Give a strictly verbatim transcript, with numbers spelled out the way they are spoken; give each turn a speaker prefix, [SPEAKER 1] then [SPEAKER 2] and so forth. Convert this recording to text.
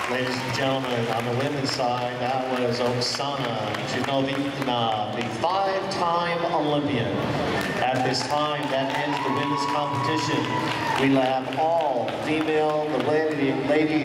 [SPEAKER 1] Ladies and gentlemen, on the women's side, that was Oksana Chusovitina, the five-time Olympian. At this time, that ends the women's competition. We have all female, the lady, lady